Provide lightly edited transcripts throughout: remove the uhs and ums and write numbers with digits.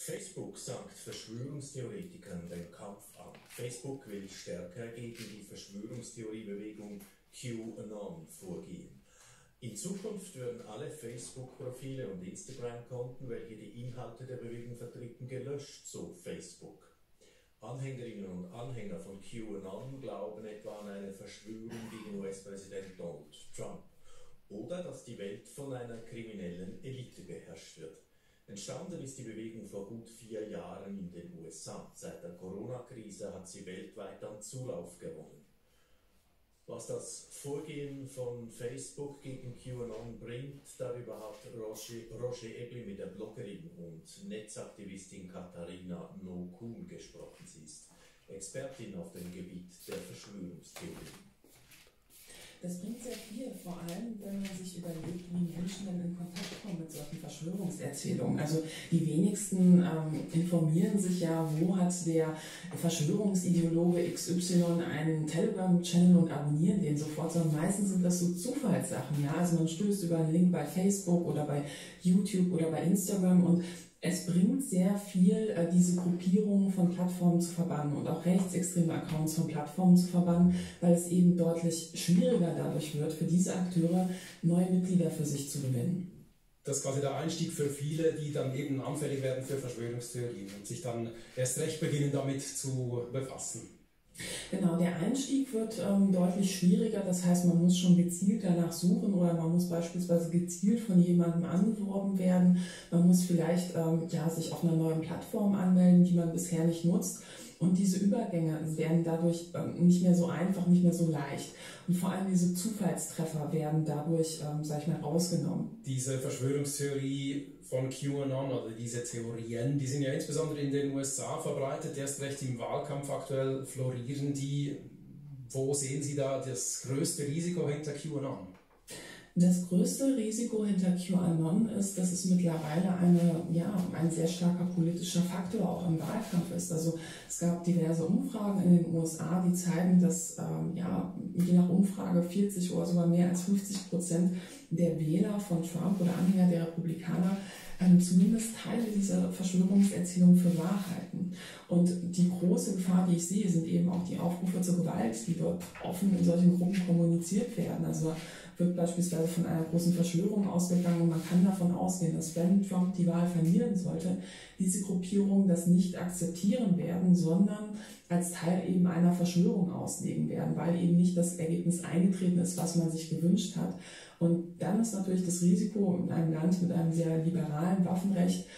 Facebook sagt Verschwörungstheoretikern den Kampf an. Facebook will stärker gegen die Verschwörungstheoriebewegung QAnon vorgehen. In Zukunft werden alle Facebook-Profile und Instagram-Konten, welche die Inhalte der Bewegung vertreten, gelöscht, so Facebook. Anhängerinnen und Anhänger von QAnon glauben etwa an eine Verschwörung gegen US-Präsident Donald Trump oder dass die Welt von einer kriminellen Elite beherrscht wird. Entstanden ist die Bewegung vor gut 4 Jahren in den USA. Seit der Corona-Krise hat sie weltweit an Zulauf gewonnen. Was das Vorgehen von Facebook gegen QAnon bringt, darüber hat Roger Ebli mit der Bloggerin und Netzaktivistin Katharina No-Kuhn gesprochen. Sie ist Expertin auf dem Gebiet der Verschwörungstheorien. Das bringt sehr viel, vor allem wenn man sich überlegt, wie Menschen dann in Kontakt kommen mit solchen Verschwörungserzählungen. Also die wenigsten informieren sich ja, wo hat der Verschwörungsideologe XY einen Telegram-Channel und abonnieren den sofort, sondern meistens sind das so Zufallssachen. Ja? Also man stößt über einen Link bei Facebook oder bei YouTube oder bei Instagram und es bringt sehr viel, diese Gruppierungen von Plattformen zu verbannen und auch rechtsextreme Accounts von Plattformen zu verbannen, weil es eben deutlich schwieriger dadurch wird, für diese Akteure neue Mitglieder für sich zu gewinnen. Das ist quasi der Einstieg für viele, die dann eben anfällig werden für Verschwörungstheorien und sich dann erst recht beginnen damit zu befassen. Genau, der Einstieg wird deutlich schwieriger, das heißt, man muss schon gezielt danach suchen oder man muss beispielsweise gezielt von jemandem angeworben werden, man muss vielleicht sich auf einer neuen Plattform anmelden, die man bisher nicht nutzt und diese Übergänge werden dadurch nicht mehr so einfach, nicht mehr so leicht und vor allem diese Zufallstreffer werden dadurch, rausgenommen. Diese Verschwörungstheorie von QAnon oder diese Theorien, die sind ja insbesondere in den USA verbreitet, erst recht im Wahlkampf aktuell florieren die. Wo sehen Sie da das größte Risiko hinter QAnon? Das größte Risiko hinter QAnon ist, dass es mittlerweile ein sehr starker politischer Faktor auch im Wahlkampf ist. Also es gab diverse Umfragen in den USA, die zeigen, dass je nach Umfrage 40 oder sogar mehr als 50% der Wähler von Trump oder Anhänger der Republikaner zumindest Teile dieser Verschwörungserzählung für wahr halten. Und die große Gefahr, die ich sehe, sind eben auch die Aufrufe zur Gewalt, die dort offen in solchen Gruppen kommuniziert werden. Also wird beispielsweise von einer großen Verschwörung ausgegangen und man kann davon ausgehen, dass wenn Trump die Wahl verlieren sollte, diese Gruppierungen das nicht akzeptieren werden, sondern als Teil eben einer Verschwörung auslegen werden, weil eben nicht das Ergebnis eingetreten ist, was man sich gewünscht hat. Und dann ist natürlich das Risiko in einem Land mit einem sehr liberalen Waffenrecht,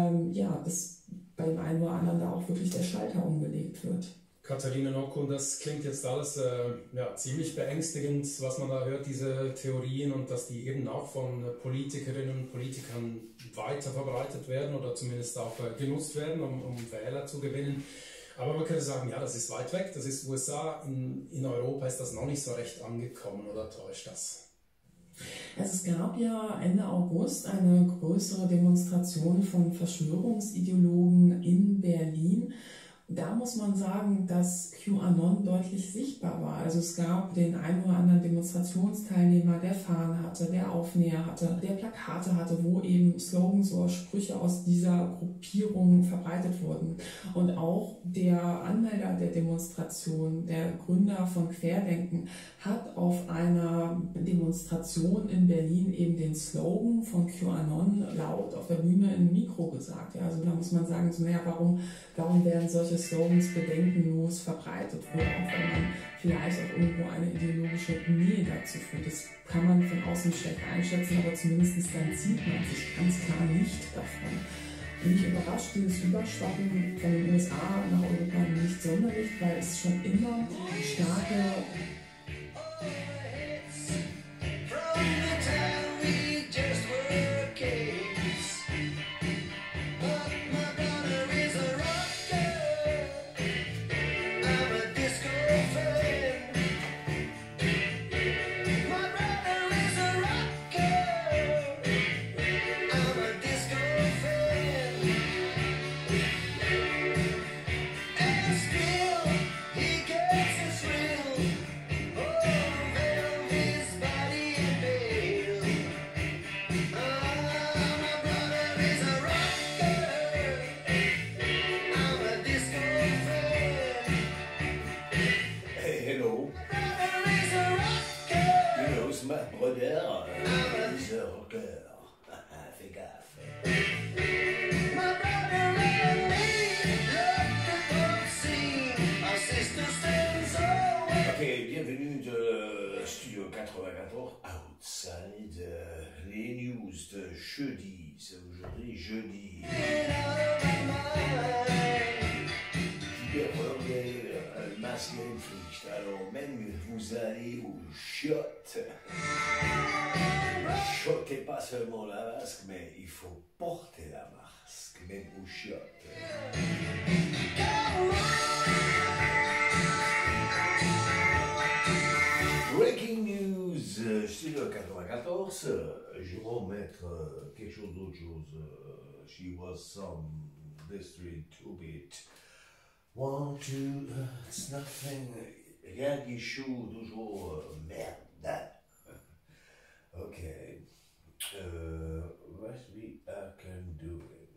dass bei dem einen oder anderen da auch wirklich der Schalter umgelegt wird. Katharina No-Kuhn, das klingt jetzt alles ziemlich beängstigend, was man da hört, diese Theorien und dass die eben auch von Politikerinnen und Politikern weiter verbreitet werden oder zumindest auch genutzt werden, um Wähler zu gewinnen. Aber man könnte sagen, ja, das ist weit weg, das ist USA, in Europa ist das noch nicht so recht angekommen, oder täuscht das? Also es gab ja Ende August eine größere Demonstration von Verschwörungsideologen in Berlin. Da muss man sagen, dass QAnon deutlich sichtbar war. Also es gab den einen oder anderen Demonstrationsteilnehmer, der Fahnen hatte, der Aufnäher hatte, der Plakate hatte, wo eben Slogans oder Sprüche aus dieser Gruppierung verbreitet wurden. Und auch der Anmelder der Demonstration, der Gründer von Querdenken, hat auf einer Demonstration in Berlin eben den Slogan von QAnon laut auf der Bühne im Mikro gesagt. Ja, also da muss man sagen, warum werden solche Slogans bedenkenlos verbreitet, wo auch wenn man vielleicht auch irgendwo eine ideologische Nähe dazu führt. Das kann man von außen schlecht einschätzen, aber zumindest dann zieht man sich ganz klar nicht davon. Mich überrascht dieses Überschwappen von den USA nach Europa nicht sonderlich, weil es schon immer starke brodeur, viseur au cœur. Fais gaffe. Ok, bienvenue de Studio 94 Outside, les news de jeudi, c'est aujourd'hui jeudi. Le masque est pflicht, alors même vous allez au shot. Shot n'est pas seulement la masque, mais il faut porter la masque, même au shot. Breaking news, Studio 94, je vais remettre quelque chose d'autre chose. She was some district 2-bit. 1, 2, it's nothing. Rien qui chaud, toujours merde. Ok. What I can do it.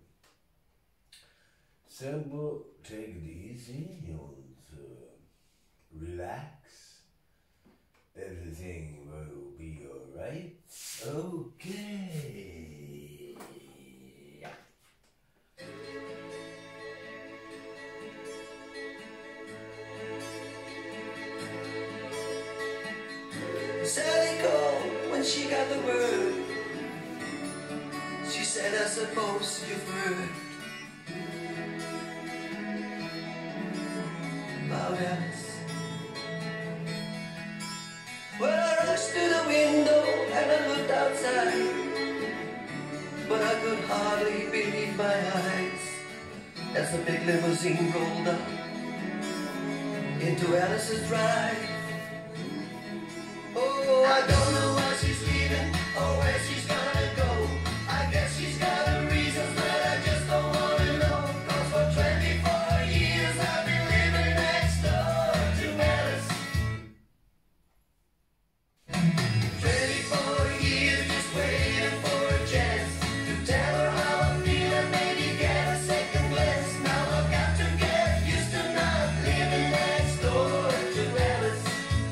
So, take it easy and relax. Everything will be alright. Okay. Sally called when she got the word. She said, I suppose you've heard about Alice. Well, I rushed to the window and I looked outside, but I could hardly believe my eyes as the big limousine rolled up into Alice's drive. Oh, I don't know why she's leaving or where she's gonna go. I guess she's got her reasons, but I just don't wanna know. 'Cause for 24 years I've been living next door to Alice. 24 years just waiting for a chance to tell her how I feel and maybe get a second glance. Now I've got to get used to not living next door to Alice.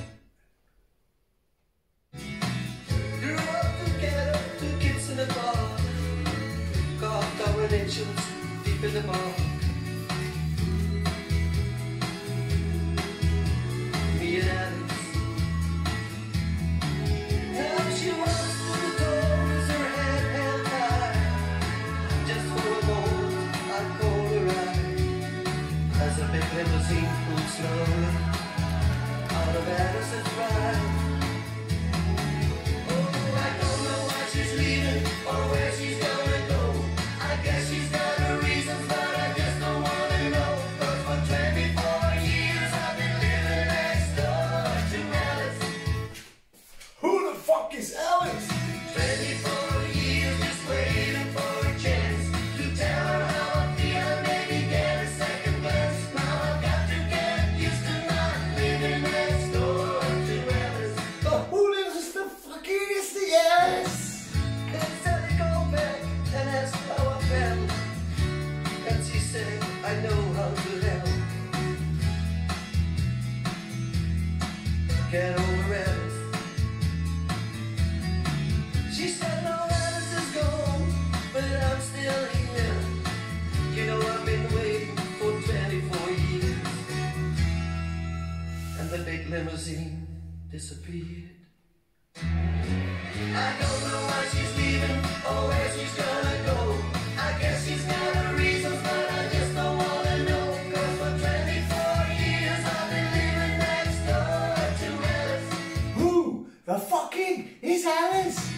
Grew up together, 2 kids in a bar, carved our initials deep in the bark. Me and Alice. Now she walks through the door with her head held high. Just for a moment I caught her eye as a big limousine pulled slowly out of Alice's ride. Oh, I don't know why she's leaving or where she's gonna go. I guess she's got her reasons, but I just don't wanna know. 'Cause for 24 years I've been living next door to Alice. Who the fuck is Alice? 24 years just waiting for a chance to tell her how I feel and maybe get a second glance. Now I've got to get used to not living next door to Alice. Who is the fucking is the Alice? Then Sally called back and asked how I felt, and she said, I know how to help. Get over Alice. She said, no, Alice is gone, but I'm still here. You know I've been waiting for 24 years. And the big limousine disappeared. I don't know why she's leaving or where she's gonna go. I guess she's got her reasons, but I just don't wanna know. 'Cause for 24 years I've been living next door to Alice. Who the fucking is Alice?